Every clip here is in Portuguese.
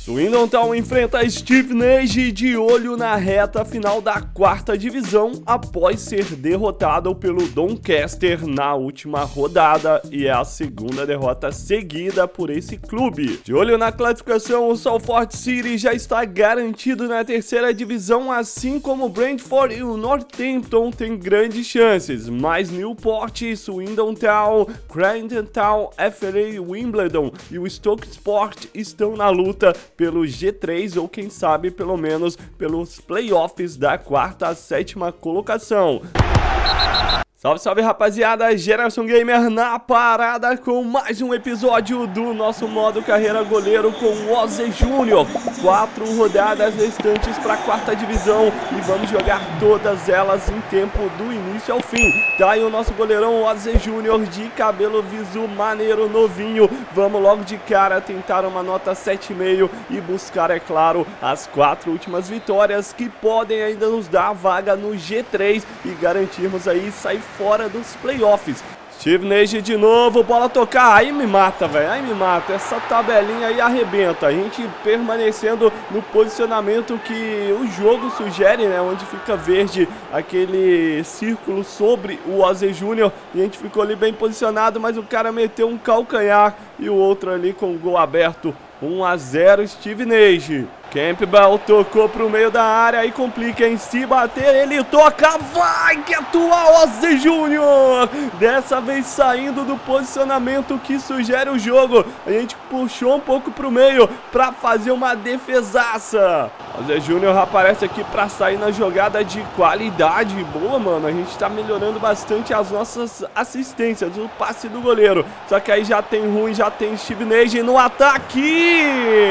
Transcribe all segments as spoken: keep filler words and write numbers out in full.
Swindon Town enfrenta Stevenage de olho na reta final da quarta divisão após ser derrotado pelo Doncaster na última rodada, e é a segunda derrota seguida por esse clube. De olho na classificação, o Salford City já está garantido na terceira divisão, assim como o Brentford e o Northampton têm grandes chances, mas Newport, Swindon Town, Creighton Town, F A Wimbledon e o Stoke Sport estão na luta pelo G três ou quem sabe pelo menos pelos playoffs da quarta a sétima colocação. Salve, salve rapaziada, Geração Gamer na parada com mais um episódio do nosso modo carreira goleiro com o Ozzy Júnior. Quatro rodadas restantes para a quarta divisão e vamos jogar todas elas em tempo do início ao fim. Tá aí o nosso goleirão Ozzy Júnior de cabelo viso maneiro novinho. Vamos logo de cara tentar uma nota sete vírgula cinco e buscar, é claro, as quatro últimas vitórias que podem ainda nos dar a vaga no G três e garantirmos aí sair fora dos playoffs. Stevenage de novo, bola tocar, aí me mata, velho, aí me mata, essa tabelinha aí arrebenta, a gente permanecendo no posicionamento que o jogo sugere, né, onde fica verde aquele círculo sobre o Ozzy Júnior, e a gente ficou ali bem posicionado, mas o cara meteu um calcanhar e o outro ali com o gol aberto. um a zero Stevenage. Campbell tocou pro meio da área e complica em se bater, ele toca, vai que atua Ozzy Júnior, dessa vez saindo do posicionamento que sugere o jogo, a gente puxou um pouco pro meio pra fazer uma defesaça. Ozzy Júnior aparece aqui pra sair na jogada de qualidade, boa mano, a gente tá melhorando bastante as nossas assistências, o passe do goleiro, só que aí já tem ruim, já tem Stevenage no ataque.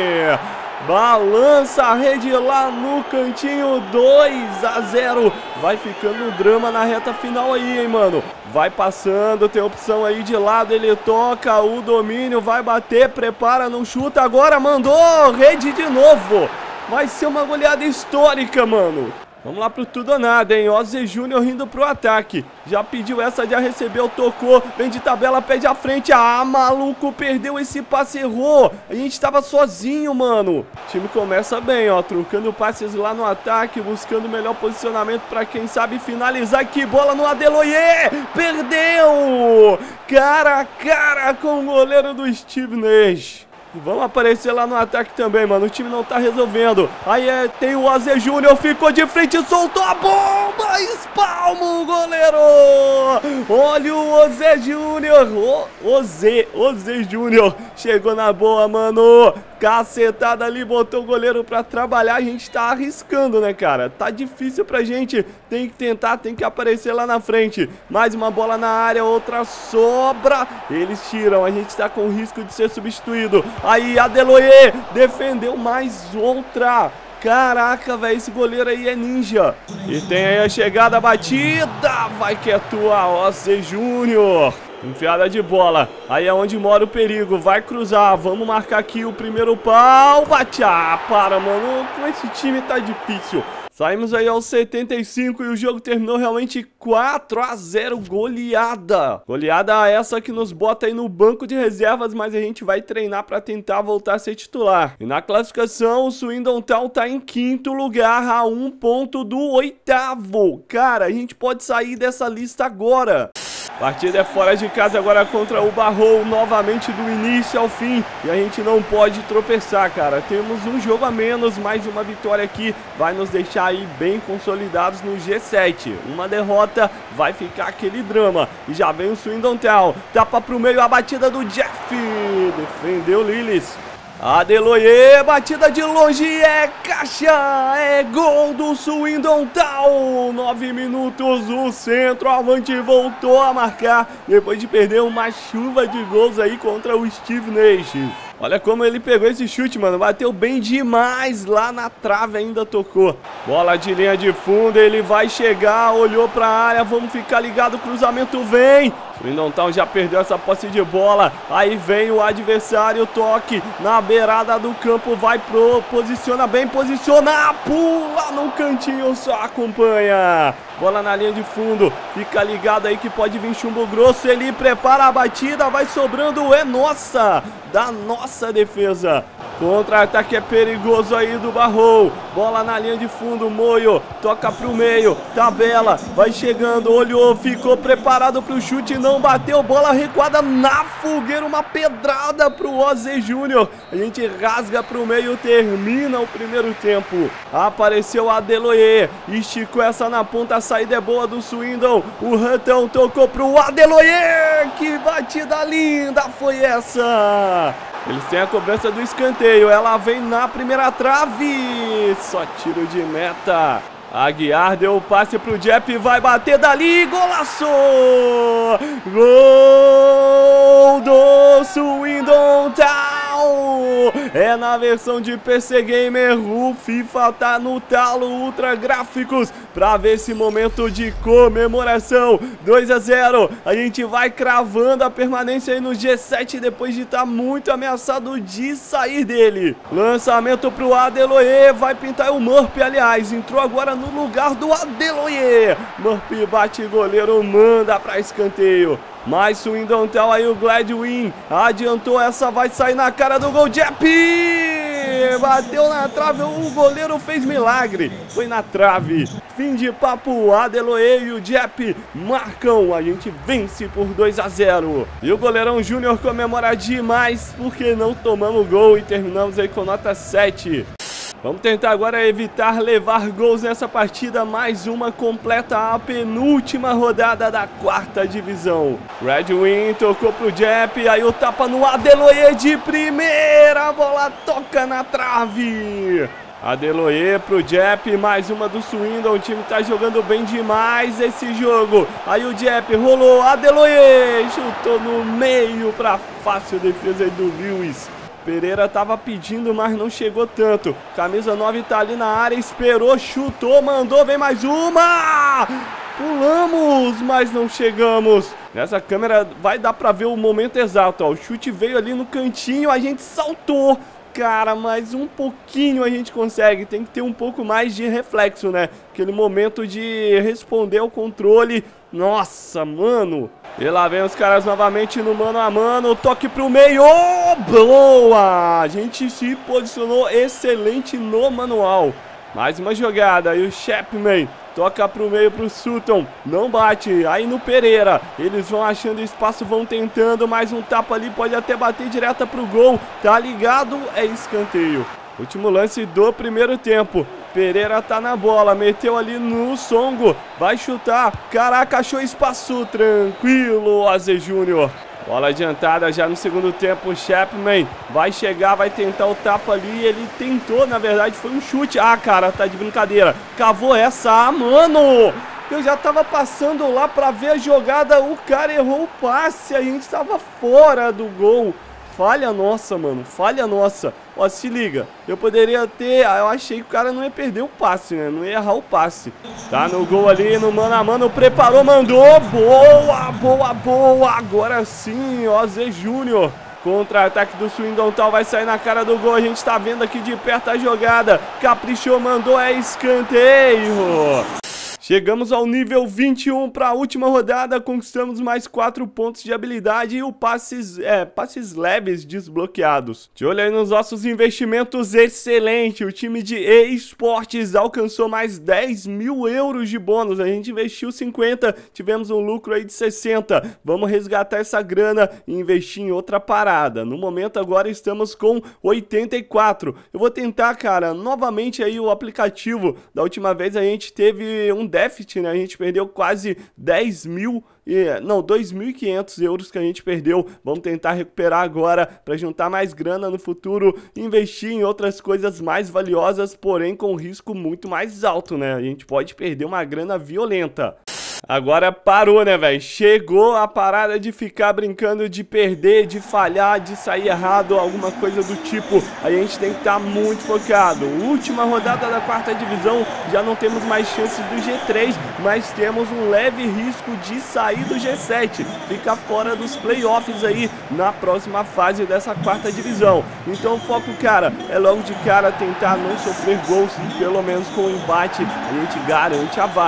Balança a rede lá no cantinho, dois a zero. Vai ficando um drama na reta final aí, hein, mano. Vai passando, tem opção aí de lado, ele toca, o domínio vai bater, prepara, não chuta, agora mandou, rede de novo. Vai ser uma goleada histórica, mano. Vamos lá pro tudo ou nada, hein? Ozzy Júnior indo pro ataque. Já pediu essa, já recebeu, tocou. Vem de tabela, pede a frente. Ah, maluco, perdeu esse passe, errou. A gente tava sozinho, mano. O time começa bem, ó. Trocando passes lá no ataque, buscando o melhor posicionamento pra quem sabe finalizar. Que bola no Adeloye. Perdeu! Cara a cara com o goleiro do Stevenage. Vamos aparecer lá no ataque também, mano. O time não tá resolvendo. Aí é, tem o Ozzy Júnior, ficou de frente, soltou a bomba, espalma o goleiro. Olha o Ozzy Júnior. O Ozzy, Ozzy Júnior chegou na boa, mano. Cacetada ali, botou o goleiro pra trabalhar. A gente tá arriscando, né, cara? Tá difícil pra gente. Tem que tentar, tem que aparecer lá na frente. Mais uma bola na área, outra sobra. Eles tiram, a gente tá com risco de ser substituído. Aí, Adeloye defendeu mais outra. Caraca, velho, esse goleiro aí é ninja. E tem aí a chegada, a batida. Vai que atua Ozzy Júnior. Enfiada de bola, aí é onde mora o perigo, vai cruzar, vamos marcar aqui o primeiro pau, bate, ah, para mano, com esse time tá difícil. Saímos aí aos setenta e cinco e o jogo terminou realmente quatro a zero, goleada. Goleada essa que nos bota aí no banco de reservas, mas a gente vai treinar pra tentar voltar a ser titular. E na classificação, o Swindon Town tá em quinto lugar, a um ponto do oitavo. Cara, a gente pode sair dessa lista agora. Partida é fora de casa agora contra o Barrow, novamente do início ao fim. E a gente não pode tropeçar, cara. Temos um jogo a menos, mais uma vitória aqui vai nos deixar aí bem consolidados no G sete. Uma derrota vai ficar aquele drama. E já vem o Swindon Town. Tapa pro meio a batida do Jeff. Defendeu Lillis. Adeloye, batida de longe, é caixa, é gol do Swindon Town. Nove minutos, o centroavante voltou a marcar depois de perder uma chuva de gols aí contra o Stevenage. Olha como ele pegou esse chute, mano. Bateu bem demais lá na trave, ainda tocou. Bola de linha de fundo, ele vai chegar, olhou pra área, vamos ficar ligado, o cruzamento vem. Swindon Town já perdeu essa posse de bola. Aí vem o adversário, toque na beirada do campo, vai pro, posiciona bem, posiciona, pula no cantinho, só acompanha. Bola na linha de fundo, fica ligado aí que pode vir chumbo grosso, ele prepara a batida, vai sobrando, é nossa, da nossa defesa. Contra-ataque é perigoso aí do Barrou. Bola na linha de fundo, Moio. Toca pro meio, tabela. Vai chegando, olhou, ficou preparado pro chute. Não bateu, bola recuada na fogueira. Uma pedrada pro Ozzy Júnior. A gente rasga pro meio, termina o primeiro tempo. Apareceu a Adeloye. Esticou essa na ponta, a saída é boa do Swindon. O Hutton tocou pro Adeloye. Que batida linda foi essa! Eles têm a cobrança do escanteio. Ela vem na primeira trave. Só tiro de meta. Aguiar deu o passe pro Jepp. Vai bater dali. Golaço! Gol do Swindon Town! É na versão de P C Gamer. O FIFA tá no talo. Ultra Gráficos pra ver esse momento de comemoração. dois a zero. A gente vai cravando a permanência aí no G sete depois de estar tá muito ameaçado de sair dele. Lançamento pro Adeloye. Vai pintar o Murphy, aliás. Entrou agora no lugar do Adeloye. Murphy bate, goleiro manda pra escanteio. Mais Swindon Town aí, o Gladwin adiantou, essa vai sair na cara do gol. Jepp bateu na trave, o goleiro fez milagre, foi na trave. Fim de papo, o Adeloye e o Jepp marcam, a gente vence por dois a zero. E o goleirão Júnior comemora demais porque não tomamos gol e terminamos aí com nota sete. Vamos tentar agora evitar levar gols nessa partida. Mais uma completa a penúltima rodada da quarta divisão. Redwin tocou pro Jepp. Aí o tapa no Adeloye de primeira. A bola toca na trave. Adeloye pro Jepp. Mais uma do Swindon. O time tá jogando bem demais esse jogo. Aí o Jepp rolou. Adeloye chutou no meio pra fácil defesa aí do Lewis. Pereira tava pedindo, mas não chegou tanto. Camisa nove tá ali na área, esperou, chutou, mandou, vem mais uma! Pulamos, mas não chegamos. Nessa câmera vai dar pra ver o momento exato, ó. O chute veio ali no cantinho, a gente saltou. Cara, mas um pouquinho a gente consegue. Tem que ter um pouco mais de reflexo, né? Aquele momento de responder ao controle. Nossa, mano. E lá vem os caras novamente no mano a mano. Toque pro meio. Oh, boa! A gente se posicionou excelente no manual. Mais uma jogada. E o Chapman toca pro meio pro Sutton. Não bate. Aí no Pereira. Eles vão achando espaço, vão tentando. Mais um tapa ali. Pode até bater direto pro gol. Tá ligado? É escanteio. Último lance do primeiro tempo. Pereira tá na bola, meteu ali no Songo, vai chutar, caraca, achou espaço, tranquilo, Ozzy Júnior. Bola adiantada já no segundo tempo, o Chapman vai chegar, vai tentar o tapa ali, ele tentou, na verdade foi um chute. Ah, cara, tá de brincadeira, cavou essa, ah, mano! Eu já tava passando lá pra ver a jogada, o cara errou o passe, a gente tava fora do gol. Falha nossa, mano, falha nossa. Ó, se liga, eu poderia ter... Eu achei que o cara não ia perder o passe, né? Não ia errar o passe. Tá no gol ali, no mano a mano, preparou, mandou. Boa, boa, boa. Agora sim, Ozzy Júnior. Contra-ataque do Swindon Town vai sair na cara do gol. A gente tá vendo aqui de perto a jogada. Caprichou, mandou, é escanteio. Chegamos ao nível vinte e um para a última rodada, conquistamos mais quatro pontos de habilidade e o passes, é, passes leves desbloqueados. De olho aí nos nossos investimentos, excelente, o time de eSports alcançou mais dez mil euros de bônus, a gente investiu cinquenta, tivemos um lucro aí de sessenta, vamos resgatar essa grana e investir em outra parada. No momento agora estamos com oitenta e quatro, eu vou tentar, cara, novamente aí o aplicativo, da última vez a gente teve um déficit, né? A gente perdeu quase dez mil, não, dois mil e quinhentos euros que a gente perdeu. Vamos tentar recuperar agora para juntar mais grana no futuro, investir em outras coisas mais valiosas, porém com risco muito mais alto, né? A gente pode perder uma grana violenta. Agora parou, né, velho? Chegou a parada de ficar brincando de perder, de falhar, de sair errado, alguma coisa do tipo. A gente tem que estar muito focado. Última rodada da quarta divisão, já não temos mais chances do G três, mas temos um leve risco de sair do G sete, ficar fora dos playoffs aí na próxima fase dessa quarta divisão. Então o foco, cara, é logo de cara tentar não sofrer gols e pelo menos com o embate a gente garante a vaga.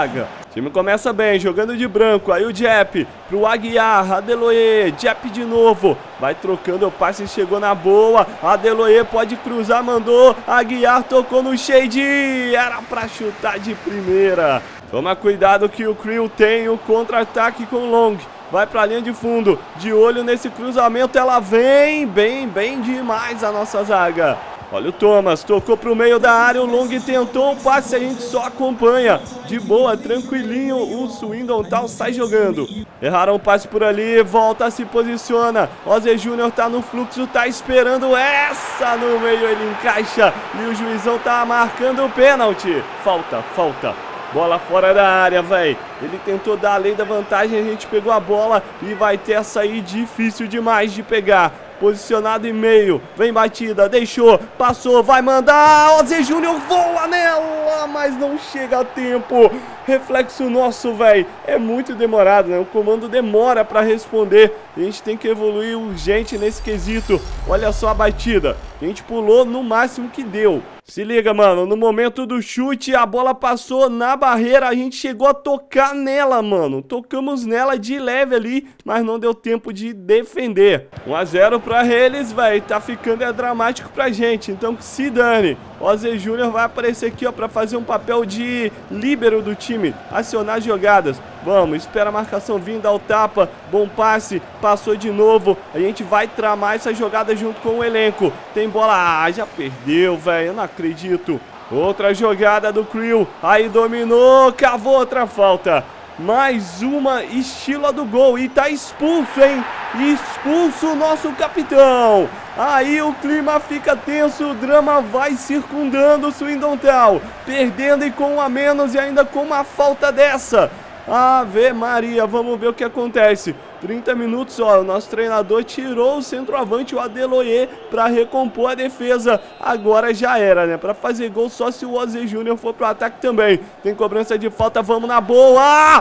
O time começa bem, jogando de branco. Aí o Jep pro Aguiar, Adeloye, Jep de novo. Vai trocando o passe, chegou na boa. Adeloye pode cruzar, mandou. Aguiar tocou no Shade. Era pra chutar de primeira. Toma cuidado que o Crew tem o contra-ataque com o Long. Vai pra linha de fundo. De olho nesse cruzamento. Ela vem bem, bem demais a nossa zaga. Olha o Thomas, tocou pro meio da área, o Long tentou o passe, a gente só acompanha. De boa, tranquilinho, o Swindon Town sai jogando. Erraram o passe por ali, volta, se posiciona. Ozzy Júnior tá no fluxo, tá esperando essa no meio, ele encaixa. E o juizão tá marcando o pênalti. Falta, falta. Bola fora da área, velho. Ele tentou dar a lei da vantagem, a gente pegou a bola e vai ter essa aí difícil demais de pegar. Posicionado em meio, vem batida, deixou, passou, vai mandar, Ozzy Júnior voa nela, mas não chega a tempo. Reflexo nosso, velho, é muito demorado, né? O comando demora pra responder. A gente tem que evoluir urgente nesse quesito. Olha só a batida, a gente pulou no máximo que deu. Se liga, mano, no momento do chute, a bola passou na barreira, a gente chegou a tocar nela, mano. Tocamos nela de leve ali, mas não deu tempo de defender. um a zero pra eles, velho, tá ficando é dramático pra gente, então que se dane. Ozzy Júnior vai aparecer aqui, ó, pra fazer um papel de líbero do time, acionar jogadas. Vamos, espera a marcação vir, dá o tapa, bom passe, passou de novo. A gente vai tramar essa jogada junto com o elenco. Tem bola, ah, já perdeu, velho, eu não acredito. Outra jogada do Crew, aí dominou, cavou outra falta. Mais uma estilo a do gol e tá expulso, hein? Expulso o nosso capitão. Aí o clima fica tenso, o drama vai circundando o Swindon Town, perdendo e com um a menos e ainda com uma falta dessa. Ave Maria, vamos ver o que acontece. trinta minutos, ó, o nosso treinador tirou o centroavante, o Adeloye, para recompor a defesa. Agora já era, né? Para fazer gol só se o Ozzy Júnior for pro ataque também. Tem cobrança de falta, vamos na boa.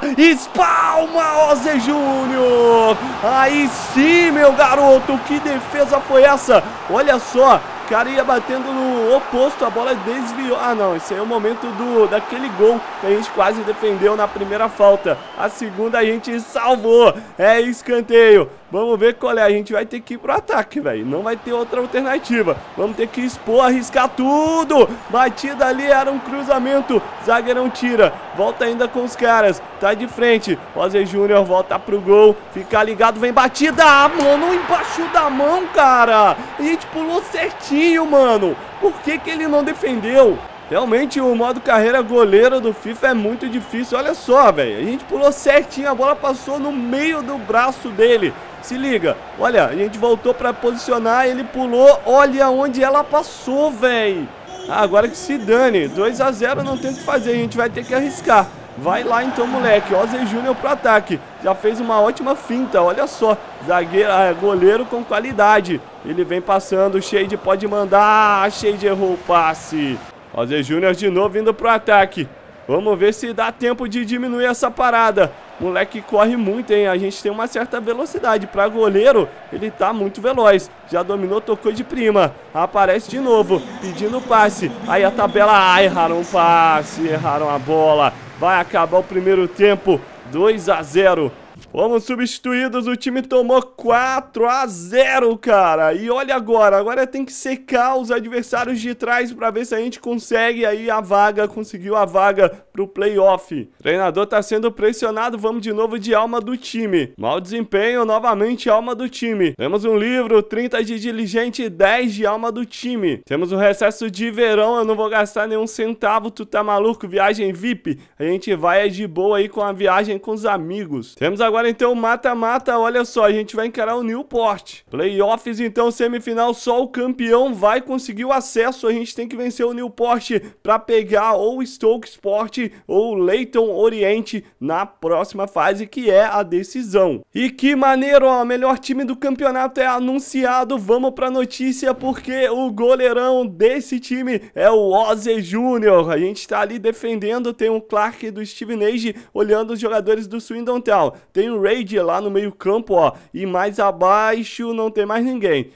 Espalma, Ozzy Júnior. Aí sim, meu garoto, que defesa foi essa? Olha só. O cara ia batendo no oposto, a bola desviou. Ah, não, esse aí é o momento do, daquele gol que a gente quase defendeu na primeira falta. A segunda a gente salvou. É escanteio. Vamos ver qual é. A gente vai ter que ir pro ataque, velho. Não vai ter outra alternativa. Vamos ter que expor, arriscar tudo. Batida ali, era um cruzamento. Zagueirão tira. Volta ainda com os caras. Tá de frente. Ozzy Júnior volta pro gol. Fica ligado, vem batida. Ah, mano, embaixo da mão, cara. A gente pulou certinho, mano. Por que que ele não defendeu? Realmente o modo carreira goleiro do FIFA é muito difícil. Olha só, velho. A gente pulou certinho, a bola passou no meio do braço dele. Se liga, olha, a gente voltou pra posicionar, ele pulou, olha onde ela passou, velho. Ah, agora que se dane, dois a zero não tem o que fazer, a gente vai ter que arriscar. Vai lá então, moleque, Ozzy Júnior pro ataque. Já fez uma ótima finta, olha só. Zagueiro, ah, goleiro com qualidade. Ele vem passando, o Shade pode mandar, Shade errou o passe. Ozzy Júnior de novo indo pro ataque. Vamos ver se dá tempo de diminuir essa parada. Moleque corre muito, hein? A gente tem uma certa velocidade. Pra goleiro, ele tá muito veloz. Já dominou, tocou de prima. Aparece de novo, pedindo passe. Aí a tabela... Ah, erraram o passe, erraram a bola. Vai acabar o primeiro tempo. dois a zero. Fomos substituídos, o time tomou quatro a zero, cara. E olha agora, agora tem que secar os adversários de trás pra ver se a gente consegue aí a vaga, conseguiu a vaga pro playoff. O treinador tá sendo pressionado, vamos de novo de alma do time. Mau desempenho, novamente alma do time. Temos um livro, trinta de diligente e dez de alma do time. Temos um recesso de verão, eu não vou gastar nenhum centavo, tu tá maluco? Viagem V I P, a gente vai de boa aí com a viagem com os amigos. Temos agora então mata-mata, olha só, a gente vai encarar o Newport. Playoffs então, semifinal, só o campeão vai conseguir o acesso, a gente tem que vencer o Newport pra pegar ou o Stoke Sport ou o Leyton Oriente na próxima fase, que é a decisão. E que maneiro, ó, o melhor time do campeonato é anunciado, vamos pra notícia, porque o goleirão desse time é o Ozzy Júnior. A gente tá ali defendendo, tem o Clark do Steven Age olhando os jogadores do Swindon Town. Tem o Raid lá no meio campo, ó, e mais abaixo não tem mais ninguém.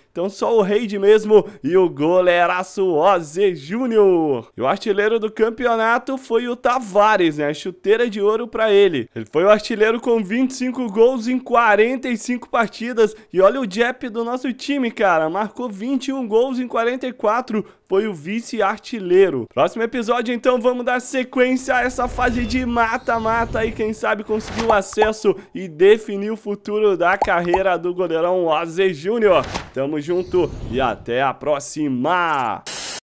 Então só o Reid mesmo e o goleiraço Ozzy Júnior. E o artilheiro do campeonato foi o Tavares, né? Chuteira de ouro pra ele. Ele foi o artilheiro com vinte e cinco gols em quarenta e cinco partidas. E olha o Jep do nosso time, cara. Marcou vinte e um gols em quarenta e quatro. Foi o vice-artilheiro. Próximo episódio, então, vamos dar sequência a essa fase de mata-mata aí. Quem sabe conseguir o acesso e definir o futuro da carreira do goleirão Ozzy Júnior. Tamo junto e até a próxima!